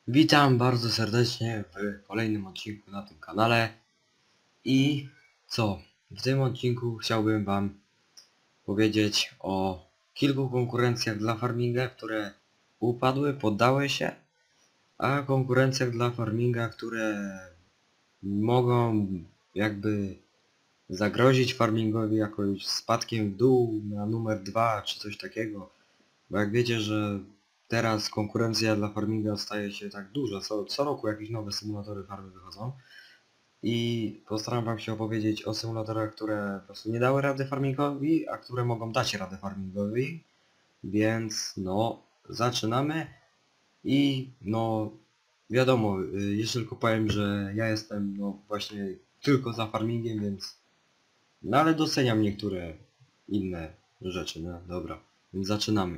Witam bardzo serdecznie w kolejnym odcinku na tym kanale. I co? W tym odcinku chciałbym Wam powiedzieć o kilku konkurencjach dla farminga, które upadły, poddały się, a konkurencjach dla farminga, które mogą jakby zagrozić farmingowi jakoś spadkiem w dół na numer 2 czy coś takiego. Bo jak wiecie, że teraz konkurencja dla farminga staje się tak duża, co roku jakieś nowe symulatory farmy wychodzą. I postaram Wam się opowiedzieć o symulatorach, które po prostu nie dały rady farmingowi, a które mogą dać radę farmingowi. Więc no, zaczynamy. I no, wiadomo, jeszcze tylko powiem, że ja jestem no właśnie tylko za farmingiem, więc no ale doceniam niektóre inne rzeczy, no dobra, więc zaczynamy.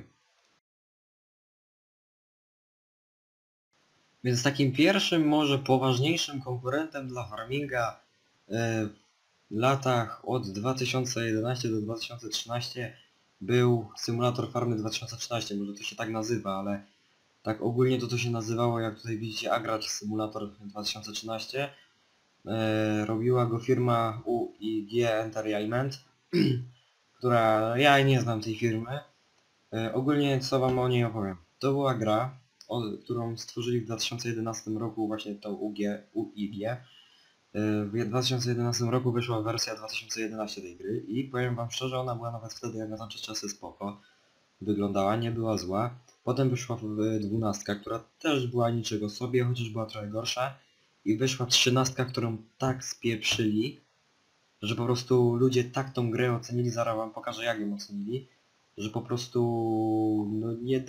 Więc takim pierwszym, może poważniejszym konkurentem dla farminga w latach od 2011 do 2013 był symulator farmy 2013, może to się tak nazywa, ale tak ogólnie to się nazywało, jak tutaj widzicie, Agracz Simulator 2013. Robiła go firma UIG Entertainment, która ja nie znam tej firmy. Ogólnie co Wam o niej opowiem. To była gra, którą stworzyli w 2011 roku właśnie to UIG. W 2011 roku wyszła wersja 2011 tej gry i powiem Wam szczerze, ona była nawet wtedy jak na tamte czasy spoko. Wyglądała, nie była zła. Potem wyszła 12, która też była niczego sobie, chociaż była trochę gorsza. I wyszła 13, którą tak spieprzyli, że po prostu ludzie tak tą grę ocenili, zaraz Wam pokażę jak ją ocenili, że po prostu no,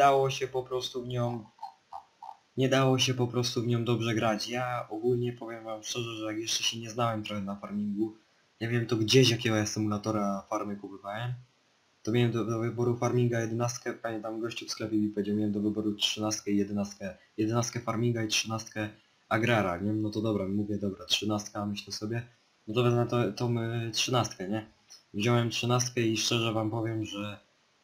nie dało się po prostu w nią dobrze grać. Ja ogólnie powiem Wam szczerze, że jak jeszcze się nie znałem trochę na farmingu, nie wiem to gdzieś jakiego ja symulatora farmy kupowałem, to miałem do wyboru farminga 11, pamiętam gościu w sklepie mi powiedział, miałem do wyboru 13 i 11, 11 farminga i 13 agrara, nie? No to dobra, mówię dobra, 13, myślę sobie, no to wezmę tą 13, nie? Wziąłem 13 i szczerze Wam powiem, że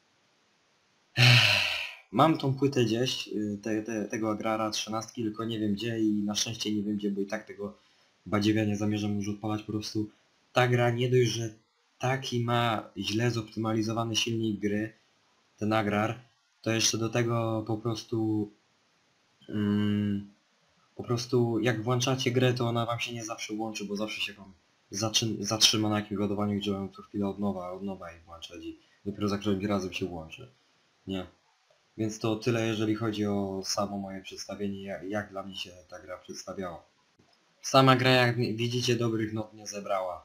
mam tą płytę gdzieś, tego agrara 13, tylko nie wiem gdzie i na szczęście nie wiem gdzie, bo i tak tego badziewia nie zamierzam już odpalać. Po prostu ta gra nie dość, że taki ma źle zoptymalizowany silnik gry, ten agrar, to jeszcze do tego po prostu jak włączacie grę, to ona Wam się nie zawsze włączy, bo zawsze się Wam zatrzyma na jakimś ładowaniu, gdzie Wam co chwilę od nowa i włączać i dopiero za którymś razem się włączy. Nie. Więc to tyle, jeżeli chodzi o samo moje przedstawienie, jak dla mnie się ta gra przedstawiała. Sama gra, jak widzicie, dobrych not nie zebrała.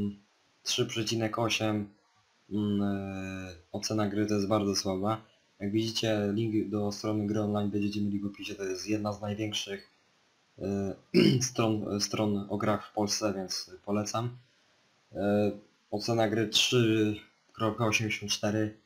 3,8, ocena gry to jest bardzo słaba. Jak widzicie, link do strony gry online będziecie mieli w opisie, to jest jedna z największych stron o grach w Polsce, więc polecam. Ocena gry 3,84.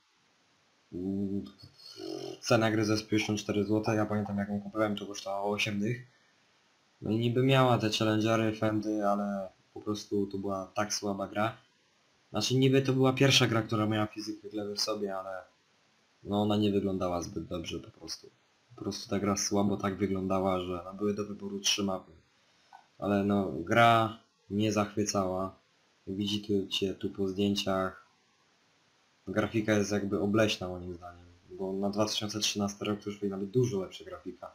Cena gry za 54 zł, ja pamiętam jak ją kupowałem, to kosztowała 8 dych. No i niby miała te challengery, fendy, ale po prostu to była tak słaba gra. Znaczy niby to była pierwsza gra, która miała fizykę gleby w sobie, ale no ona nie wyglądała zbyt dobrze po prostu. Po prostu ta gra słabo tak wyglądała, że no, były do wyboru 3 mapy. Ale no gra nie zachwycała. Jak widzicie tu po zdjęciach, grafika jest jakby obleśna moim zdaniem, bo na 2013 rok to już powinna być dużo lepsza grafika.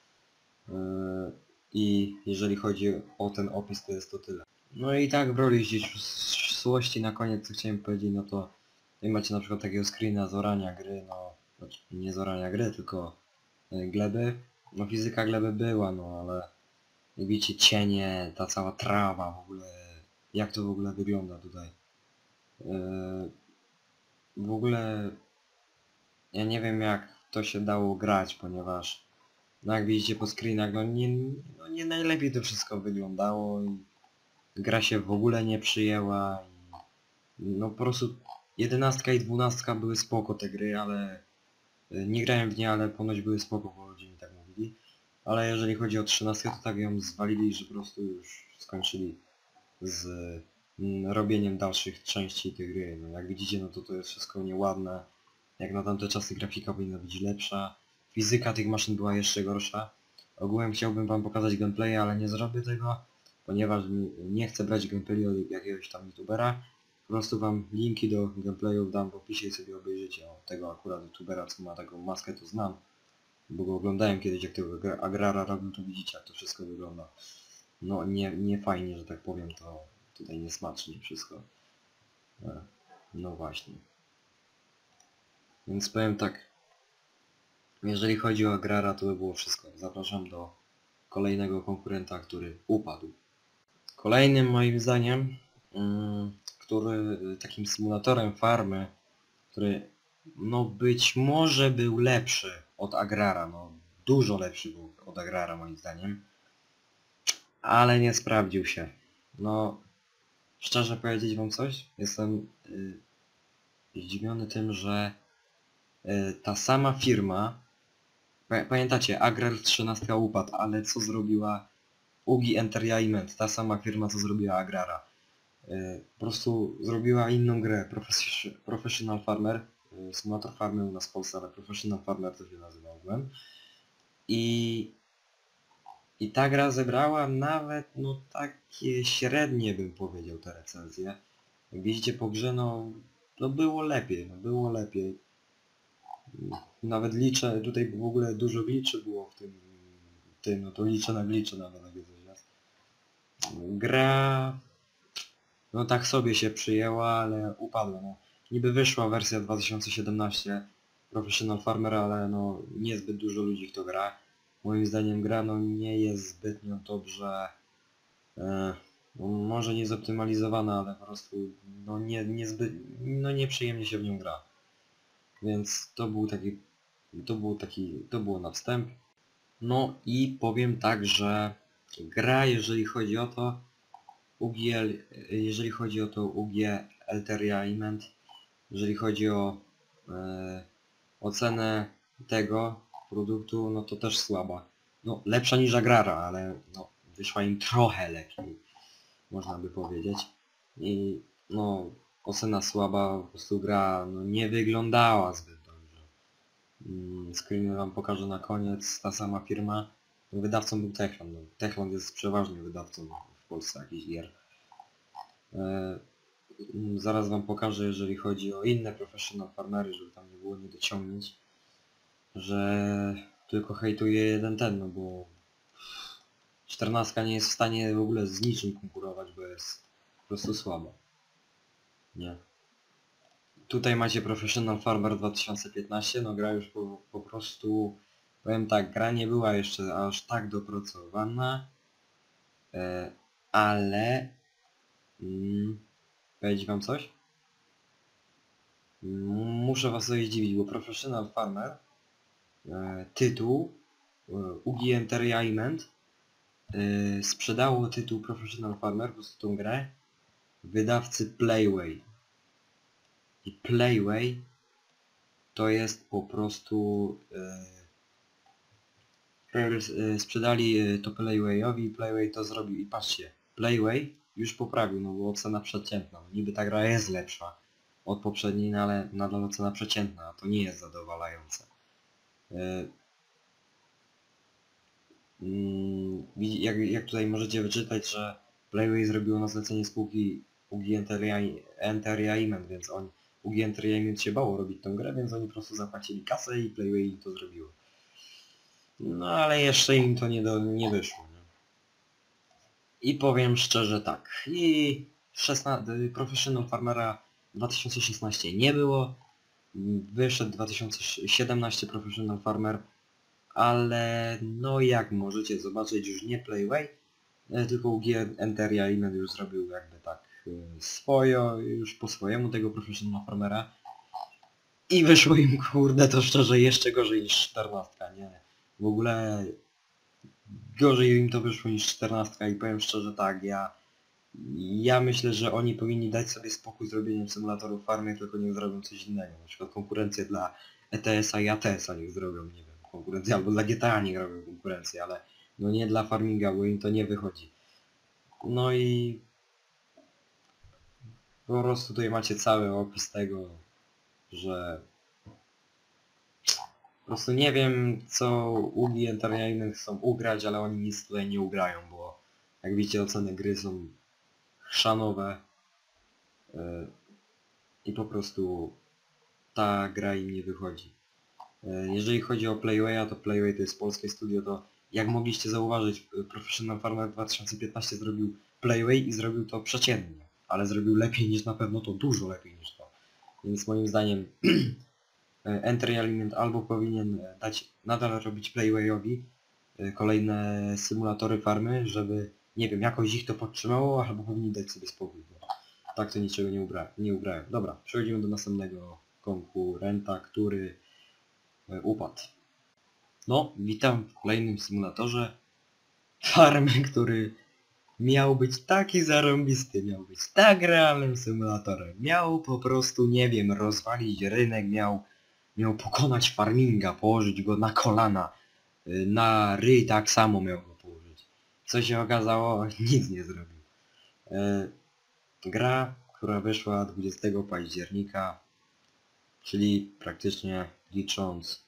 I jeżeli chodzi o ten opis, to jest to tyle. No i tak w roli ścisłości na koniec co chciałem powiedzieć, no to jak macie na przykład takiego screena z orania gry, no znaczy nie z orania gry, tylko gleby. No fizyka gleby była, no ale jak widzicie cienie, ta cała trawa w ogóle, jak to w ogóle wygląda tutaj. W ogóle ja nie wiem jak to się dało grać, ponieważ no jak widzicie po screenach, no nie najlepiej to wszystko wyglądało i gra się w ogóle nie przyjęła i no po prostu 11 i 12 były spoko te gry, ale nie grałem w nie, ale ponoć były spoko, bo ludzie mi tak mówili. Ale jeżeli chodzi o 13, to tak ją zwalili, że po prostu już skończyli z robieniem dalszych części tej gry. No, jak widzicie, no to jest wszystko nieładne. Jak na tamte czasy grafika powinna być lepsza. Fizyka tych maszyn była jeszcze gorsza. Ogółem chciałbym wam pokazać gameplay, ale nie zrobię tego, ponieważ nie chcę brać gameplay od jakiegoś tam youtubera. Po prostu wam linki do gameplayów dam w opisie i sobie obejrzycie. O, tego akurat youtubera, co ma taką maskę, to znam. Bo go oglądałem kiedyś, jak tego agrara robił, to widzicie, jak to wszystko wygląda. No nie fajnie, że tak powiem, to tutaj niesmacznie wszystko. No właśnie. Więc powiem tak, jeżeli chodzi o agrara, to by było wszystko. Zapraszam do kolejnego konkurenta, który upadł. Kolejnym moim zdaniem, który takim symulatorem farmy, który no być może był lepszy od agrara, no dużo lepszy był od agrara moim zdaniem, ale nie sprawdził się. No szczerze powiedzieć wam coś, jestem zdziwiony tym, że ta sama firma, pamiętacie, Agrar 13 upadł, ale co zrobiła UGI Entertainment, ta sama firma co zrobiła Agrara. Po prostu zrobiła inną grę, Professional Farmer, symulator farmy u nas w Polsce, ale Professional Farmer to się nazywa ogółem. I ta gra zebrała nawet no takie średnie, bym powiedział, te recenzje. Jak widzicie po grze, no było lepiej, no było lepiej. Nawet liczę, tutaj w ogóle dużo gliczy było w tym, no to liczę na glicze nawet takie coś jest. Gra no tak sobie się przyjęła, ale upadła. No. Niby wyszła wersja 2017 Professional Farmer, ale no niezbyt dużo ludzi w to gra. Moim zdaniem gra no nie jest zbytnio dobrze, no, może nie zoptymalizowana, ale po prostu no no nieprzyjemnie się w nią gra. Więc to było na wstęp. No i powiem tak, że gra, jeżeli chodzi o to, jeżeli chodzi o to UG Entertainment, jeżeli chodzi o ocenę tego produktu, no to też słaba. No lepsza niż Agrara, ale no wyszła im trochę lepiej, można by powiedzieć. I no ocena słaba, po prostu gra no, nie wyglądała zbyt dobrze. Screeny wam pokażę na koniec, ta sama firma. Wydawcą był Techland. No, Techland jest przeważnie wydawcą w Polsce jakichś gier. Zaraz wam pokażę, jeżeli chodzi o inne professional farmery, żeby tam nie było niedociągnięć, że tylko hejtuje jeden ten, no bo 14 nie jest w stanie w ogóle z niczym konkurować, bo jest po prostu słaba. Nie. Tutaj macie Professional Farmer 2015, no gra już po prostu, powiem tak, gra nie była jeszcze aż tak dopracowana, ale powiedzieć wam coś? Muszę was coś zdziwić, bo Professional Farmer, tytuł UGI Entertainment sprzedało tytuł Professional Farmer, po prostu tą grę, wydawcy Playway. I Playway to jest po prostu sprzedali to Playwayowi i Playway to zrobił. I patrzcie, Playway już poprawił, no bo ocena przeciętna. Niby ta gra jest lepsza od poprzedniej, no ale nadal ocena przeciętna, a to nie jest zadowalające. Jak tutaj możecie wyczytać, że Playway zrobiło na zlecenie spółki UGI Entertainment, więc UGI Entertainment się bało robić tę grę, więc oni po prostu zapłacili kasę i Playway to zrobiło. No ale jeszcze im to nie wyszło. Nie? I powiem szczerze tak. I Professional Farmera 2016 nie było. Wyszedł 2017 Professional Farmer. Ale no jak możecie zobaczyć, już nie Playway, tylko UG Entertainment już zrobił jakby tak już po swojemu tego Professional Farmera. I wyszło im kurde to szczerze jeszcze gorzej niż 14, nie? W ogóle gorzej im to wyszło niż 14 i powiem szczerze tak, ja myślę, że oni powinni dać sobie spokój z robieniem symulatorów farmy, tylko niech zrobią coś innego. Na przykład konkurencję dla ETS-a i ATS-a niech zrobią, nie wiem, konkurencję, albo dla GTA niech robią konkurencję, ale no nie dla farminga, bo im to nie wychodzi. No i po prostu tutaj macie cały opis tego, że prostu nie wiem, co Ubi Entertainment chcą ugrać, ale oni nic tutaj nie ugrają, bo jak widzicie, oceny gry są chrzanowe i po prostu ta gra im nie wychodzi. Jeżeli chodzi o Playwaya, to Playway to jest polskie studio, to jak mogliście zauważyć, Professional Farmer 2015 zrobił Playway i zrobił to przeciętnie, ale zrobił lepiej niż na pewno to, dużo lepiej niż to. Więc moim zdaniem Entry Element albo powinien dać, nadal robić Playwayowi kolejne symulatory farmy, żeby, nie wiem, jakoś ich to podtrzymało, albo powinni dać sobie spokój. Bo tak to niczego nie ugrają. Dobra, przechodzimy do następnego konkurenta, który upadł. No, witam w kolejnym symulatorze farmy, który miał być taki zarąbisty, miał być tak realnym symulatorem. Miał po prostu, nie wiem, rozwalić rynek, miał pokonać farminga, położyć go na kolana. Na ryj tak samo miał go położyć. Co się okazało? Nic nie zrobił. Gra, która wyszła 20 października, czyli praktycznie licząc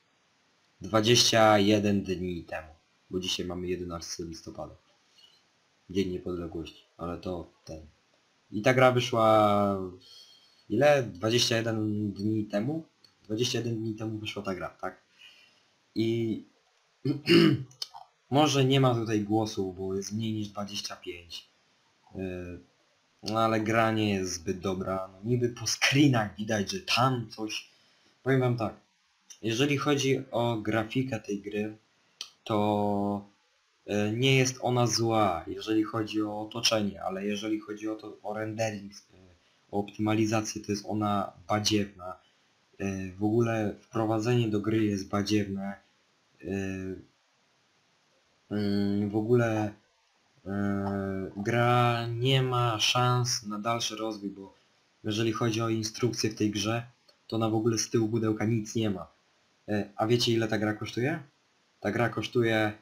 21 dni temu, bo dzisiaj mamy 11 listopada. Dzień Niepodległości, ale to ten. I ta gra wyszła... ile? 21 dni temu? 21 dni temu wyszła ta gra, tak? I... może nie ma tutaj głosu, bo jest mniej niż 25. No ale gra nie jest zbyt dobra. No, niby po screenach widać, że tam coś... Powiem wam tak. Jeżeli chodzi o grafikę tej gry, to nie jest ona zła, jeżeli chodzi o otoczenie, ale jeżeli chodzi o rendering, o optymalizację, to jest ona badziewna. W ogóle wprowadzenie do gry jest badziewne. W ogóle gra nie ma szans na dalszy rozwój, bo jeżeli chodzi o instrukcję w tej grze, to ona w ogóle z tyłu pudełka nic nie ma. A wiecie, ile ta gra kosztuje? Ta gra kosztuje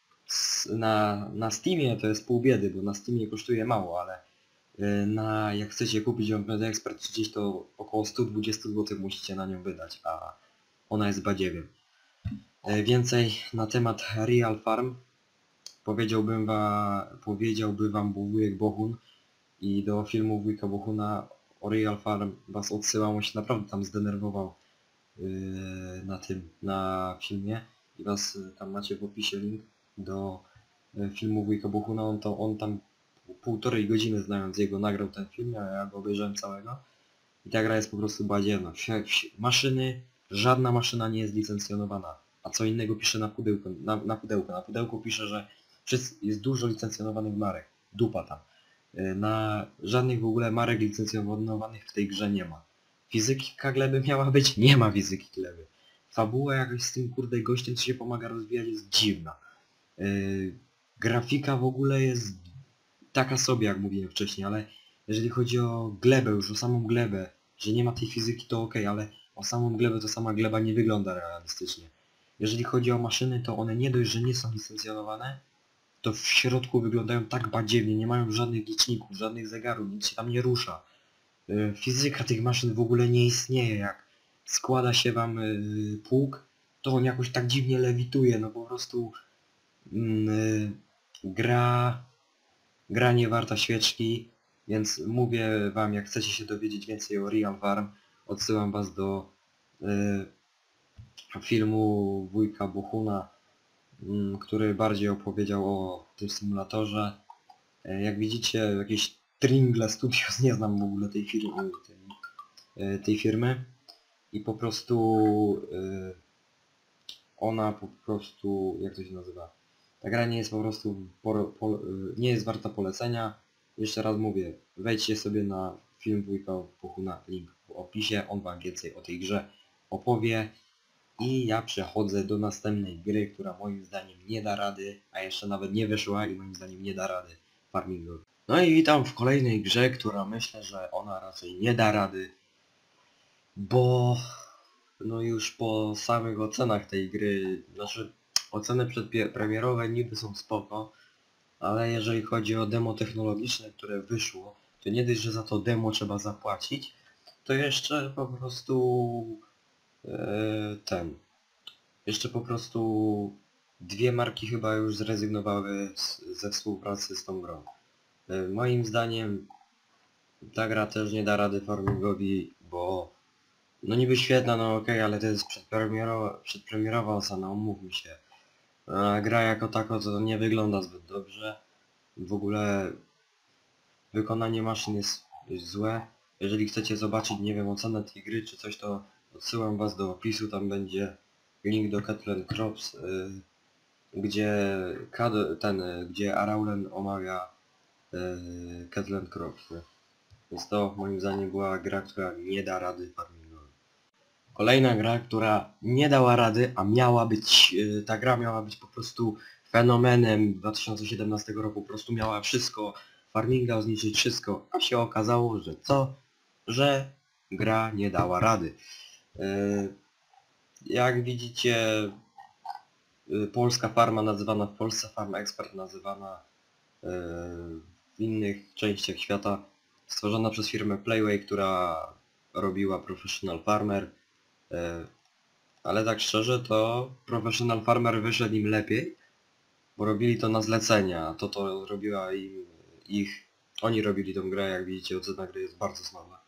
na Steamie to jest pół biedy, bo na Steamie kosztuje mało, ale jak chcecie kupić ją w Expert 30, to około 120 zł musicie na nią wydać, a ona jest badziewiem. Więcej na temat Real Farm powiedziałby wam wujek Bohun, i do filmu wujka Bohuna o Real Farm was odsyłam, on się naprawdę tam zdenerwował na filmie i was tam macie w opisie link do filmu wujka Bohuna. On tam 1,5 godziny, znając jego, nagrał ten film, a ja go obejrzałem całego i ta gra jest po prostu badziewna. Maszyny, żadna maszyna nie jest licencjonowana, a co innego pisze na pudełku. Na pudełku pisze, że jest dużo licencjonowanych marek, dupa tam. Na żadnych w ogóle marek licencjonowanych w tej grze nie ma. Fizyka gleby miała być? Nie ma fizyki gleby. Fabuła jakoś z tym kurde gościem, co się pomaga rozwijać, jest dziwna. Grafika w ogóle jest taka sobie, jak mówiłem wcześniej, ale jeżeli chodzi o glebę, już o samą glebę, że nie ma tej fizyki, to ok, ale o samą glebę, to sama gleba nie wygląda realistycznie. Jeżeli chodzi o maszyny, to one nie dość, że nie są licencjonowane, to w środku wyglądają tak badziewnie, nie mają żadnych liczników, żadnych zegarów, nic się tam nie rusza. Fizyka tych maszyn w ogóle nie istnieje, jak składa się wam pług, to on jakoś tak dziwnie lewituje, no po prostu gra nie warta świeczki, więc mówię wam, jak chcecie się dowiedzieć więcej o Real Farm, odsyłam was do filmu wujka Bohuna, który bardziej opowiedział o tym symulatorze. Jak widzicie, jakieś Tringle Studios, nie znam w ogóle tej firmy i po prostu ona po prostu, jak to się nazywa, ta gra nie jest po prostu nie jest warta polecenia. Jeszcze raz mówię, wejdźcie sobie na film wujka Bohuna, link w opisie, on wam więcej o tej grze opowie. I ja przechodzę do następnej gry, która moim zdaniem nie da rady, a jeszcze nawet nie wyszła i moim zdaniem nie da rady farmingowi. No i witam w kolejnej grze, która myślę, że ona raczej nie da rady, bo no już po samych ocenach tej gry, znaczy oceny przedpremierowe niby są spoko, ale jeżeli chodzi o demo technologiczne, które wyszło, to nie dość, że za to demo trzeba zapłacić, to jeszcze po prostu Jeszcze po prostu dwie marki chyba już zrezygnowały ze współpracy z tą grą. Moim zdaniem ta gra też nie da rady farmingowi, bo no niby świetna, no okej, ale to jest przedpremierowa ocena, umówmy się. A gra jako tako to nie wygląda zbyt dobrze. W ogóle wykonanie maszyn jest złe. Jeżeli chcecie zobaczyć, nie wiem, ocenę tej gry czy coś, to odsyłam was do opisu, tam będzie link do Kettlen Crops, gdzie Araulen omawia Kettlen Crops. Nie? Więc to moim zdaniem była gra, która nie da rady farmingowi. Kolejna gra, która nie dała rady, a miała być, ta gra miała być po prostu fenomenem 2017 roku, po prostu miała wszystko, farminga zniszczyć wszystko, a się okazało, że co? Że gra nie dała rady. Jak widzicie, polska farma nazywana w Polsce Farm Expert, nazywana w innych częściach świata, stworzona przez firmę Playway, która robiła Professional Farmer. Ale tak szczerze to Professional Farmer wyszedł im lepiej, bo robili to na zlecenia, to robiła oni robili tą grę, jak widzicie ocena gry jest bardzo słaba.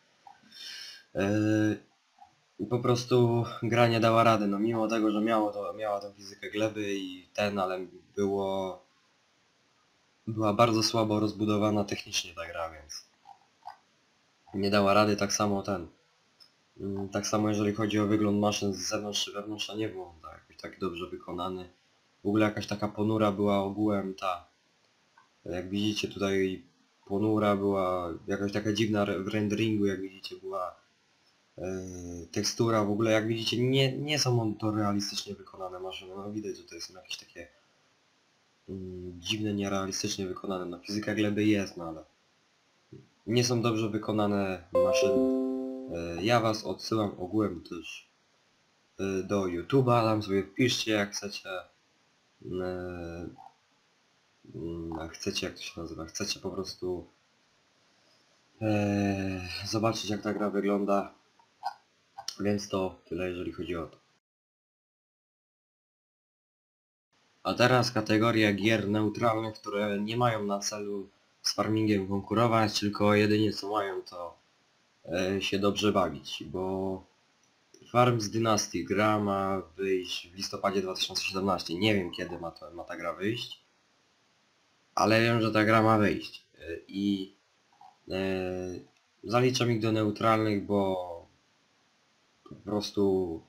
I po prostu gra nie dała rady, no mimo tego, że miała tą fizykę gleby ale była bardzo słabo rozbudowana technicznie ta gra, więc nie dała rady. Tak samo jeżeli chodzi o wygląd maszyn z zewnątrz czy wewnątrz, to nie był on jakoś tak dobrze wykonany. W ogóle jakaś taka ponura była ogółem jak widzicie tutaj ponura była, jakaś taka dziwna w renderingu, jak widzicie była tekstura, w ogóle jak widzicie nie są to realistycznie wykonane maszyny, no widać, że to są jakieś takie dziwne, nierealistycznie wykonane, no fizyka gleby jest, no ale nie są dobrze wykonane maszyny. Ja was odsyłam ogółem też do YouTube'a, tam sobie wpiszcie jak chcecie, jak to się nazywa, chcecie po prostu zobaczyć jak ta gra wygląda, więc to tyle jeżeli chodzi o to. A teraz kategoria gier neutralnych, które nie mają na celu z farmingiem konkurować, tylko jedynie co mają to się dobrze bawić, bo Farms Dynasty gra ma wyjść w listopadzie 2017. Nie wiem kiedy ma ta gra wyjść, ale wiem, że ta gra ma wyjść. I zaliczam ich do neutralnych, bo po prostu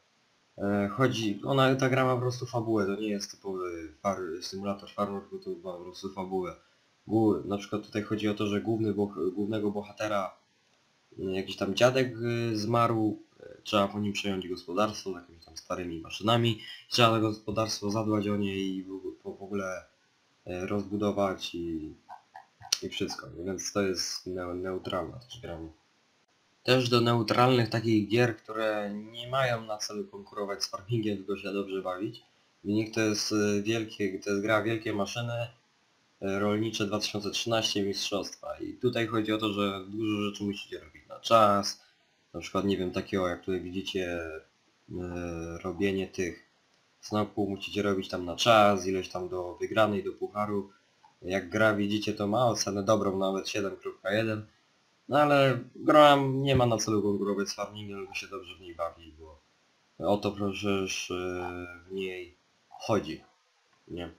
ta gra ma po prostu fabułę, to nie jest typowy symulator farmer, tylko to ma po prostu fabułę. Na przykład tutaj chodzi o to, że głównego bohatera, jakiś tam dziadek zmarł, trzeba po nim przejąć gospodarstwo z jakimiś tam starymi maszynami, trzeba to gospodarstwo zadbać o nie i w ogóle rozbudować i wszystko, więc to jest neutralna też gra. Też do neutralnych takich gier, które nie mają na celu konkurować z farmingiem, tylko się dobrze bawić. Wynik to jest gra Wielkie Maszyny Rolnicze 2013 Mistrzostwa. I tutaj chodzi o to, że dużo rzeczy musicie robić na czas. Na przykład, nie wiem, takiego jak tutaj widzicie, robienie tych snopów musicie robić tam na czas, ileś tam do wygranej, do pucharu. Jak gra widzicie to ma ocenę dobrą, nawet 7.1. No ale gra nie ma na celu konkurować z farmingiem, tylko się dobrze w niej bawi, bo o to przecież w niej chodzi, nie?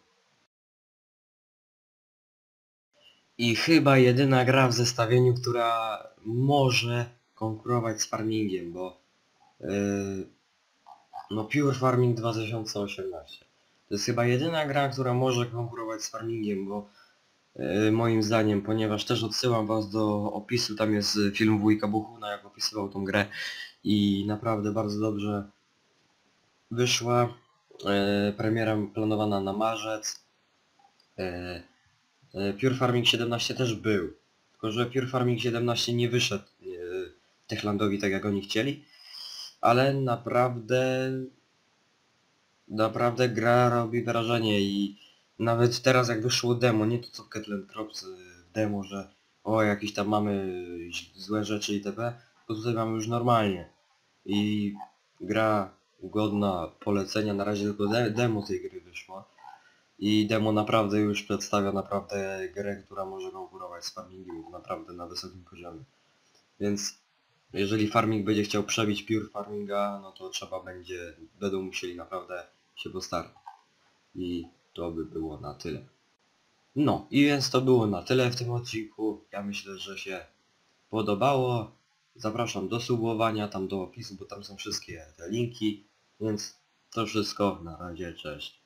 I chyba jedyna gra w zestawieniu, która może konkurować z farmingiem, bo no Pure Farming 2018. To jest chyba jedyna gra, która może konkurować z farmingiem, bo moim zdaniem, ponieważ też odsyłam was do opisu, tam jest film wujka Buchuna, jak opisywał tą grę i naprawdę bardzo dobrze wyszła. Premiera planowana na marzec. Pure Farming 17 też był, tylko że Pure Farming 17 nie wyszedł Techlandowi tak jak oni chcieli, ale naprawdę gra robi wrażenie i nawet teraz jak wyszło demo, nie to co Kettlen Crops w demo, że jakieś tam mamy złe rzeczy itp., to tutaj mamy już normalnie i gra godna polecenia. Na razie tylko demo tej gry wyszło. I demo naprawdę już przedstawia naprawdę grę, która może konkurować z farmingiem naprawdę na wysokim poziomie. Więc jeżeli farming będzie chciał przebić pure farminga, no to będą musieli naprawdę się postarać. I to by było na tyle. No i więc to było na tyle w tym odcinku. Ja myślę, że się podobało. Zapraszam do subowania, tam do opisu, bo tam są wszystkie te linki. Więc to wszystko. Na razie, cześć.